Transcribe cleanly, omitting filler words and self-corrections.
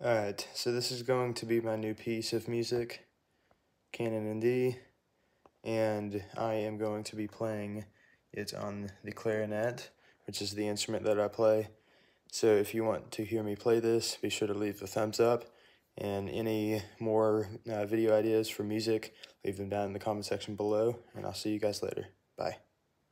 Alright, so this is going to be my new piece of music, Canon in D, and I am going to be playing it on the clarinet, which is the instrument that I play. So if you want to hear me play this, be sure to leave a thumbs up, and any more video ideas for music, leave them down in the comment section below, and I'll see you guys later. Bye.